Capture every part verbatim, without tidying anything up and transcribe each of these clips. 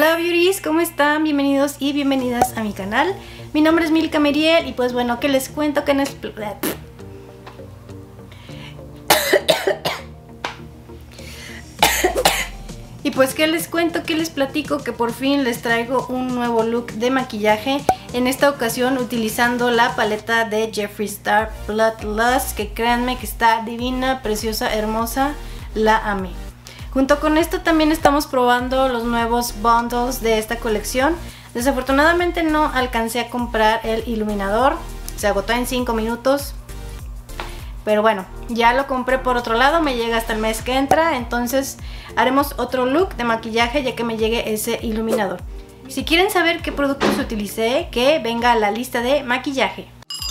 Hola beauties, ¿cómo están? Bienvenidos y bienvenidas a mi canal. Mi nombre es Milka Meriel y pues bueno, que les cuento que en es... Y pues que les cuento, que les platico que por fin les traigo un nuevo look de maquillaje. En esta ocasión utilizando la paleta de Jeffree Star Bloodlust, que créanme que está divina, preciosa, hermosa, la amé. Junto con esto también estamos probando los nuevos bundles de esta colección. Desafortunadamente no alcancé a comprar el iluminador, se agotó en cinco minutos. Pero bueno, ya lo compré por otro lado, me llega hasta el mes que entra. Entonces haremos otro look de maquillaje ya que me llegue ese iluminador. Si quieren saber qué productos utilicé, que venga a la lista de maquillaje.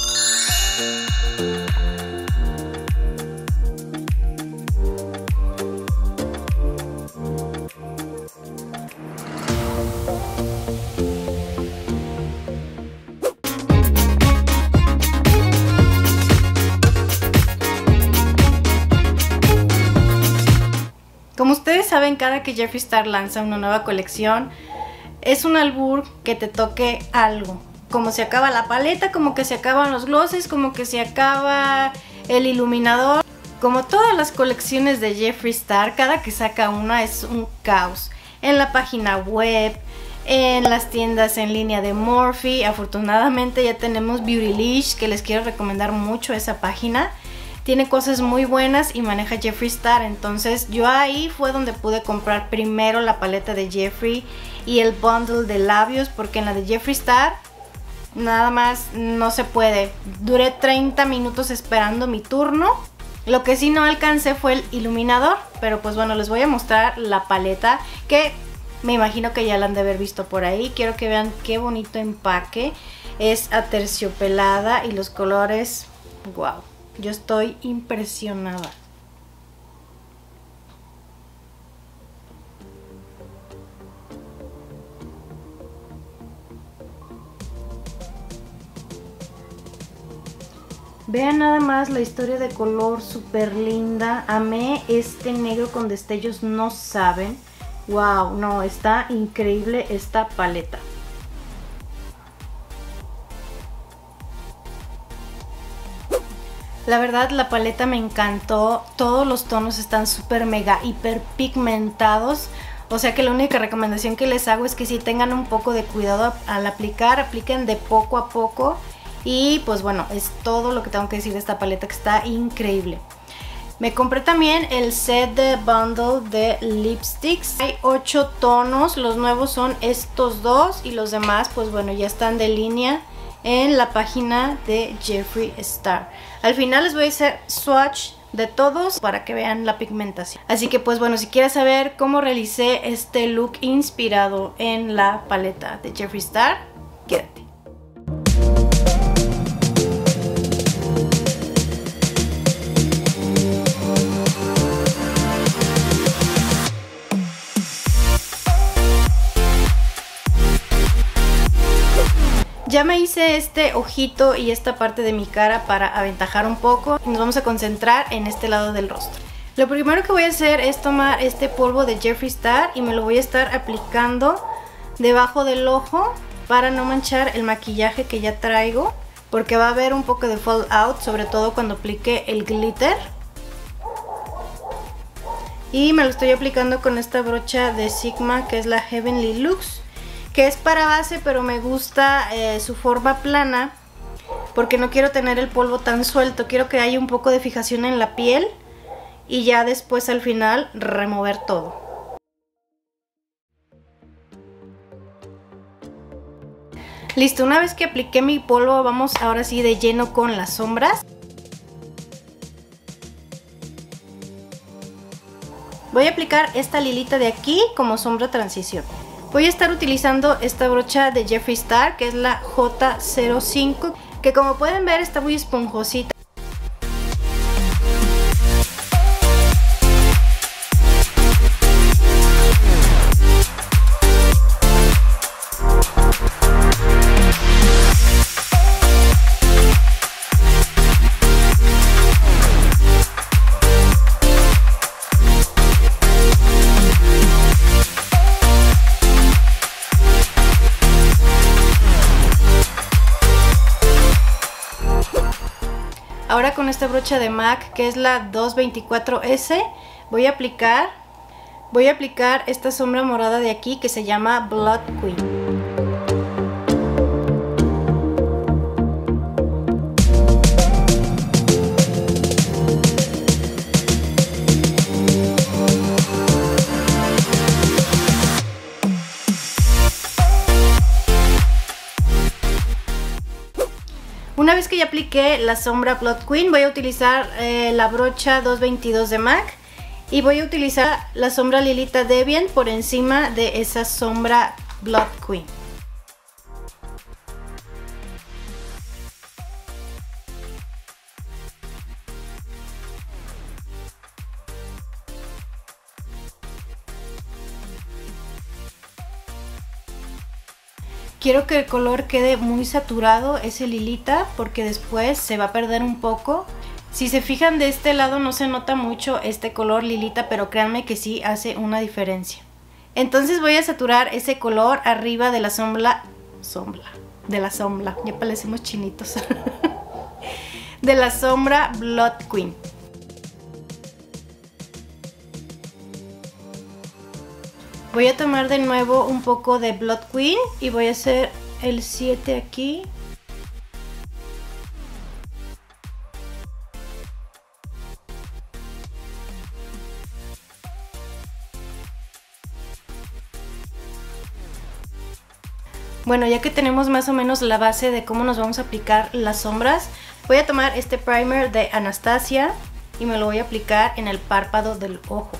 Como ustedes saben, cada que Jeffree Star lanza una nueva colección, es un albur que te toque algo. Como se acaba la paleta, como que se acaban los glosses, como que se acaba el iluminador. Como todas las colecciones de Jeffree Star, cada que saca una es un caos. En la página web, en las tiendas en línea de Morphe. Afortunadamente ya tenemos Beautylish, que les quiero recomendar mucho esa página. Tiene cosas muy buenas y maneja Jeffree Star. Entonces yo ahí fue donde pude comprar primero la paleta de Jeffree y el bundle de labios, porque en la de Jeffree Star nada más no se puede. Duré treinta minutos esperando mi turno. Lo que sí no alcancé fue el iluminador, pero pues bueno, les voy a mostrar la paleta, que me imagino que ya la han de haber visto por ahí. Quiero que vean qué bonito empaque. Es aterciopelada y los colores, wow. Yo estoy impresionada. Vean nada más la historia de color, súper linda. Amé este negro con destellos, no saben. Wow, no, está increíble esta paleta. La verdad, la paleta me encantó. Todos los tonos están súper mega hiper pigmentados. O sea que la única recomendación que les hago es que si tengan un poco de cuidado al aplicar, apliquen de poco a poco. Y pues bueno, es todo lo que tengo que decir de esta paleta, que está increíble. Me compré también el set de bundle de lipsticks. Hay ocho tonos, los nuevos son estos dos y los demás pues bueno ya están de línea en la página de Jeffree Star. Al final les voy a hacer swatch de todos para que vean la pigmentación. Así que pues bueno, si quieres saber cómo realicé este look inspirado en la paleta de Jeffree Star, quédate. Ya me hice este ojito y esta parte de mi cara para aventajar un poco. Nos vamos a concentrar en este lado del rostro. Lo primero que voy a hacer es tomar este polvo de Jeffree Star y me lo voy a estar aplicando debajo del ojo para no manchar el maquillaje que ya traigo, porque va a haber un poco de fallout, sobre todo cuando aplique el glitter. Y me lo estoy aplicando con esta brocha de Sigma, que es la Heavenly Luxe, que es para base, pero me gusta eh, su forma plana porque no quiero tener el polvo tan suelto. Quiero que haya un poco de fijación en la piel y ya después al final remover todo. Listo, una vez que apliqué mi polvo, vamos ahora sí de lleno con las sombras. Voy a aplicar esta lilita de aquí como sombra transición. Voy a estar utilizando esta brocha de Jeffree Star, que es la J cero cinco, que como pueden ver está muy esponjosita. con esta brocha de MAC, que es la dos veinticuatro ese. Voy a aplicar, voy a aplicar esta sombra morada de aquí que se llama Blood Queen. Una vez que ya apliqué la sombra Blood Queen, voy a utilizar eh, la brocha dos veintidós de MAC y voy a utilizar la sombra Lilita Deviant por encima de esa sombra Blood Queen. Quiero que el color quede muy saturado, ese lilita, porque después se va a perder un poco. Si se fijan, de este lado no se nota mucho este color lilita, pero créanme que sí hace una diferencia. Entonces voy a saturar ese color arriba de la sombra, sombra, de la sombra, ya parecemos chinitos, de la sombra Blood Queen. Voy a tomar de nuevo un poco de Blood Queen y voy a hacer el siete aquí. Bueno, ya que tenemos más o menos la base de cómo nos vamos a aplicar las sombras, voy a tomar este primer de Anastasia y me lo voy a aplicar en el párpado del ojo.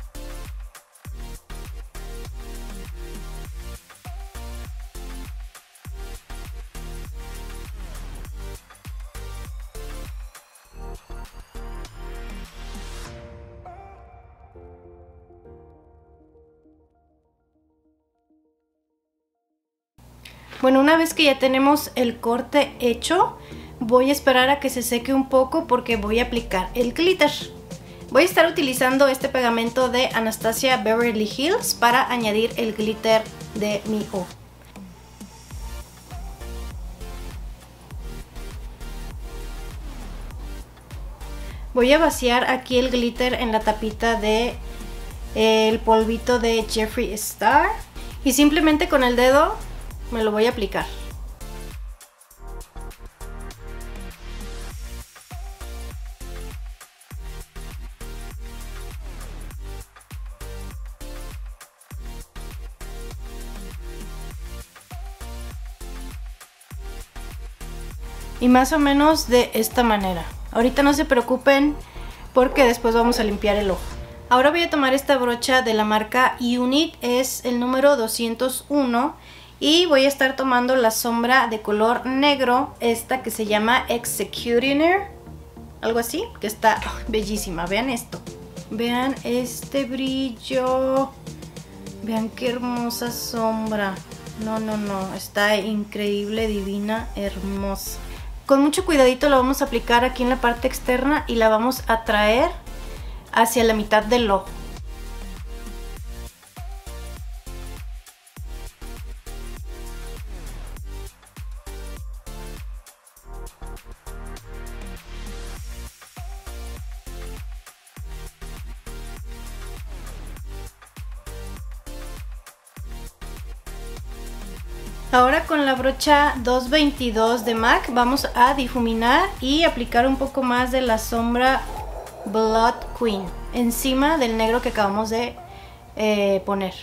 Bueno, una vez que ya tenemos el corte hecho, voy a esperar a que se seque un poco porque voy a aplicar el glitter. Voy a estar utilizando este pegamento de Anastasia Beverly Hills para añadir el glitter de mi ojo. Voy a vaciar aquí el glitter en la tapita de eh, el polvito de Jeffree Star y simplemente con el dedo me lo voy a aplicar. Y más o menos de esta manera. Ahorita no se preocupen porque después vamos a limpiar el ojo. Ahora voy a tomar esta brocha de la marca Unit, es el número doscientos uno. Y voy a estar tomando la sombra de color negro, esta que se llama Executioner, algo así, que está oh, bellísima. Vean esto, vean este brillo, vean qué hermosa sombra. No, no, no, está increíble, divina, hermosa. Con mucho cuidadito la vamos a aplicar aquí en la parte externa y la vamos a traer hacia la mitad del ojo. Ahora con la brocha dos veintidós de MAC vamos a difuminar y aplicar un poco más de la sombra Blood Queen encima del negro que acabamos de eh, poner.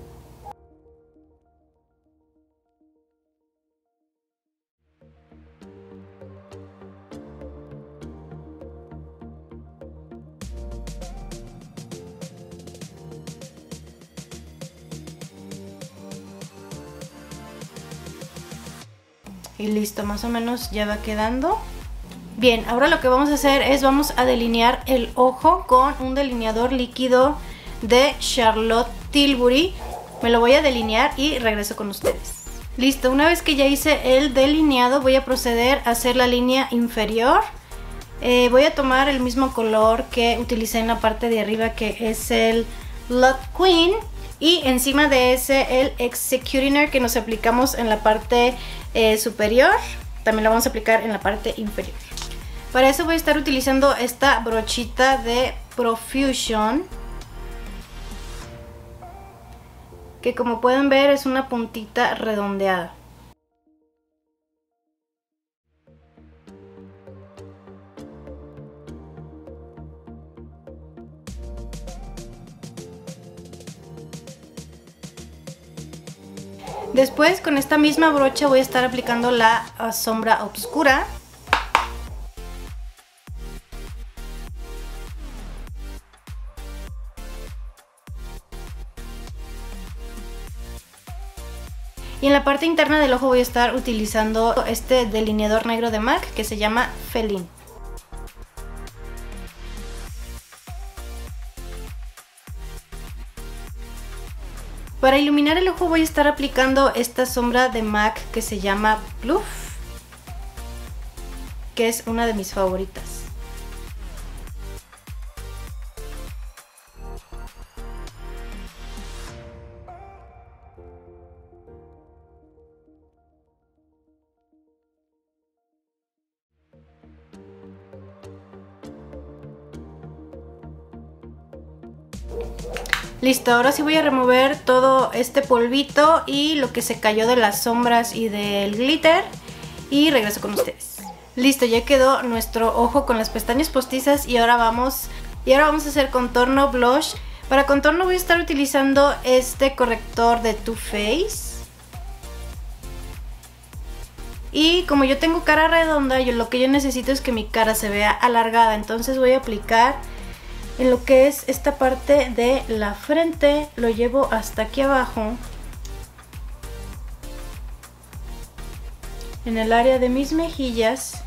Y listo, más o menos ya va quedando. Bien, ahora lo que vamos a hacer es vamos a delinear el ojo con un delineador líquido de Charlotte Tilbury. Me lo voy a delinear y regreso con ustedes. Listo, una vez que ya hice el delineado voy a proceder a hacer la línea inferior. Eh, voy a tomar el mismo color que utilicé en la parte de arriba, que es el Blood Queen. Y encima de ese el Executioner que nos aplicamos en la parte eh, superior. También lo vamos a aplicar en la parte inferior. Para eso voy a estar utilizando esta brochita de Profusion, que como pueden ver es una puntita redondeada. Después con esta misma brocha voy a estar aplicando la uh, sombra oscura. Y en la parte interna del ojo voy a estar utilizando este delineador negro de MAC que se llama Feline. Para iluminar el ojo voy a estar aplicando esta sombra de MAC que se llama Bluff, que es una de mis favoritas. Listo, ahora sí voy a remover todo este polvito y lo que se cayó de las sombras y del glitter y regreso con ustedes. Listo, ya quedó nuestro ojo con las pestañas postizas y ahora vamos, y ahora vamos a hacer contorno blush. Para contorno voy a estar utilizando este corrector de Too Faced. Y como yo tengo cara redonda, yo, lo que yo necesito es que mi cara se vea alargada, entonces voy a aplicar en lo que es esta parte de la frente, lo llevo hasta aquí abajo, en el área de mis mejillas.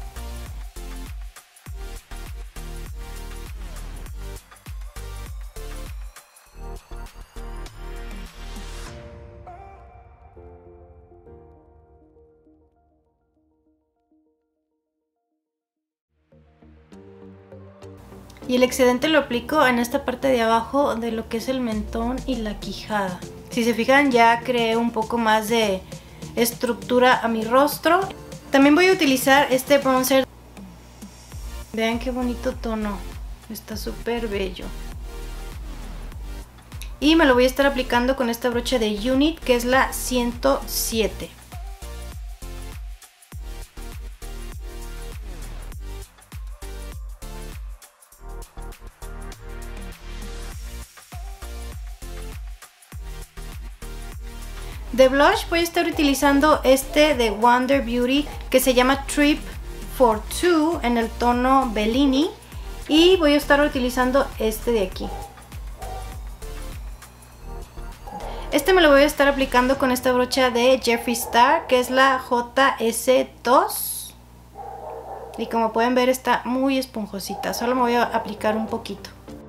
Y el excedente lo aplico en esta parte de abajo de lo que es el mentón y la quijada. Si se fijan, ya creé un poco más de estructura a mi rostro. También voy a utilizar este bronzer. Vean qué bonito tono, está súper bello. Y me lo voy a estar aplicando con esta brocha de Unit, que es la ciento siete. De blush voy a estar utilizando este de Wonder Beauty que se llama Trip for Two en el tono Bellini, y voy a estar utilizando este de aquí. Este me lo voy a estar aplicando con esta brocha de Jeffree Star, que es la J S dos, y como pueden ver está muy esponjosita. Solo me voy a aplicar un poquito.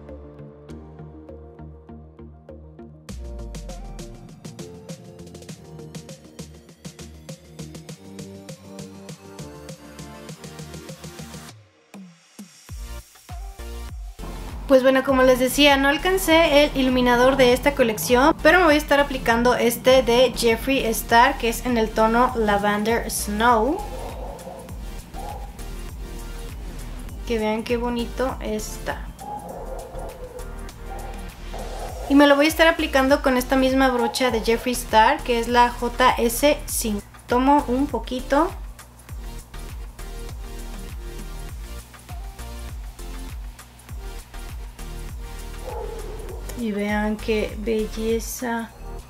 Pues bueno, como les decía, no alcancé el iluminador de esta colección, pero me voy a estar aplicando este de Jeffree Star, que es en el tono Lavender Snow. Que vean qué bonito está. Y me lo voy a estar aplicando con esta misma brocha de Jeffree Star, que es la J S cinco. Tomo un poquito. Y vean qué belleza.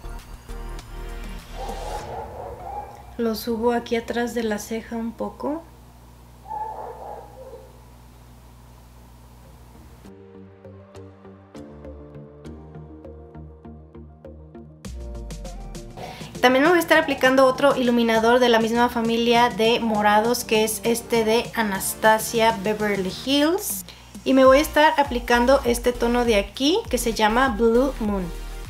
Lo subo aquí atrás de la ceja un poco. También me voy a estar aplicando otro iluminador de la misma familia de morados, que es este de Anastasia Beverly Hills. Y me voy a estar aplicando este tono de aquí, que se llama Blue Moon.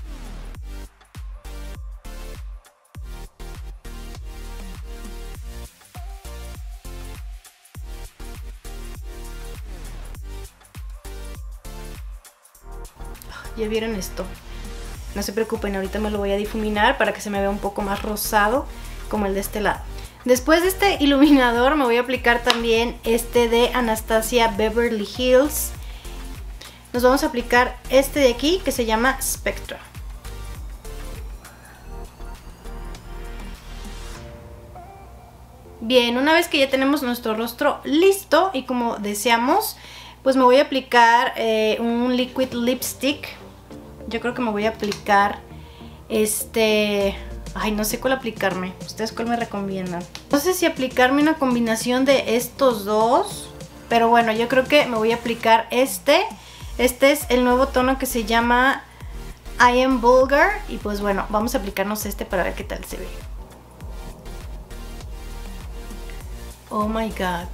¿Ya vieron esto? No se preocupen, ahorita me lo voy a difuminar para que se me vea un poco más rosado como el de este lado. Después de este iluminador me voy a aplicar también este de Anastasia Beverly Hills. Nos vamos a aplicar este de aquí que se llama Spectra. Bien, una vez que ya tenemos nuestro rostro listo y como deseamos, pues me voy a aplicar eh, un liquid lipstick. Yo creo que me voy a aplicar este... Ay, no sé cuál aplicarme. ¿Ustedes cuál me recomiendan? No sé si aplicarme una combinación de estos dos, pero bueno, yo creo que me voy a aplicar este. Este es el nuevo tono que se llama I Am Vulgar. Y pues bueno, vamos a aplicarnos este para ver qué tal se ve. Oh my god.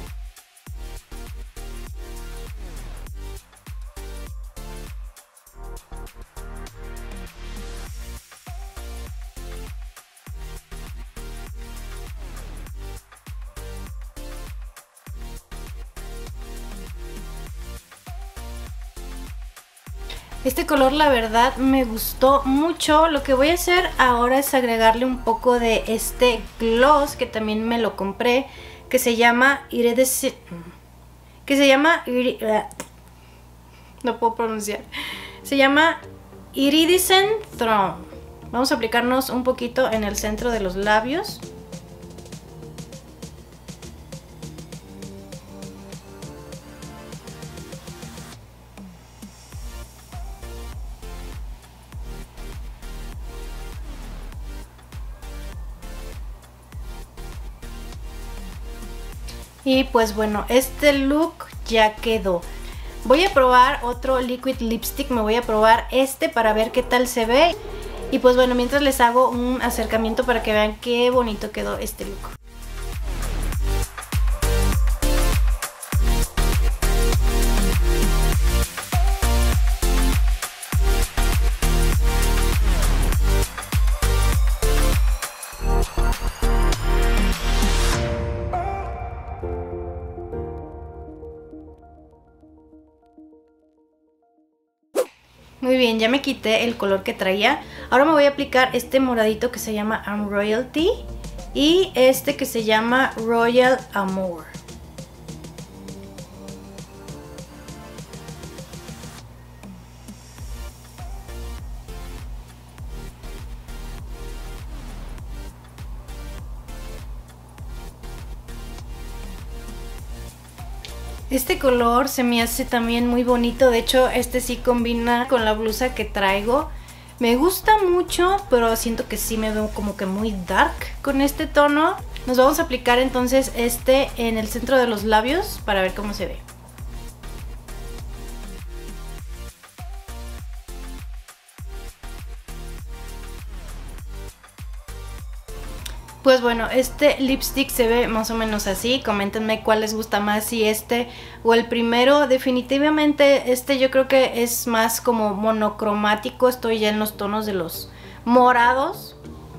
Este color la verdad me gustó mucho. Lo que voy a hacer ahora es agregarle un poco de este gloss que también me lo compré, que se llama Iridescent, que se llama Irid... no puedo pronunciar. Se llama Iridescent Throne. Vamos a aplicarnos un poquito en el centro de los labios. Y pues bueno, este look ya quedó. Voy a probar otro liquid lipstick, me voy a probar este para ver qué tal se ve. Y pues bueno, mientras les hago un acercamiento para que vean qué bonito quedó este look. Muy bien, ya me quité el color que traía. Ahora me voy a aplicar este moradito que se llama I'm Royalty y este que se llama Royal Amour. Este color se me hace también muy bonito, de hecho este sí combina con la blusa que traigo. Me gusta mucho, pero siento que sí me veo como que muy dark con este tono. Nos vamos a aplicar entonces este en el centro de los labios para ver cómo se ve. Pues bueno, este lipstick se ve más o menos así. Coméntenme cuál les gusta más, si este o el primero. Definitivamente este yo creo que es más como monocromático. Estoy ya en los tonos de los morados.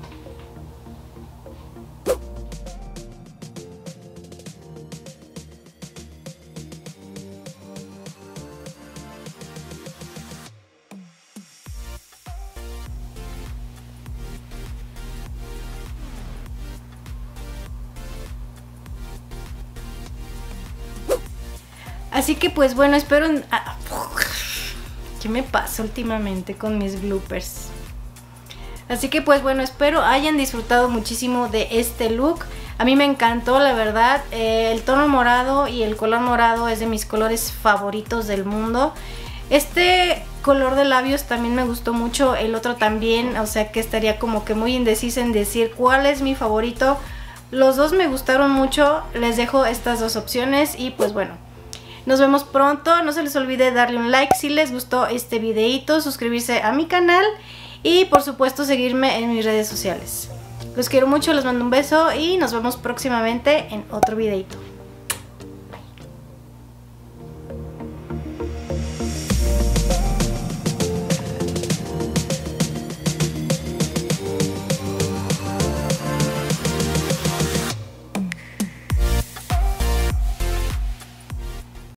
Así que pues bueno, espero... ¿Qué me pasa últimamente con mis bloopers? Así que pues bueno, espero hayan disfrutado muchísimo de este look. A mí me encantó, la verdad. Eh, el tono morado y el color morado es de mis colores favoritos del mundo. Este color de labios también me gustó mucho, el otro también, o sea que estaría como que muy indecisa en decir cuál es mi favorito. Los dos me gustaron mucho, les dejo estas dos opciones y pues bueno. Nos vemos pronto, no se les olvide darle un like si les gustó este videito, suscribirse a mi canal y por supuesto seguirme en mis redes sociales. Los quiero mucho, les mando un beso y nos vemos próximamente en otro videito.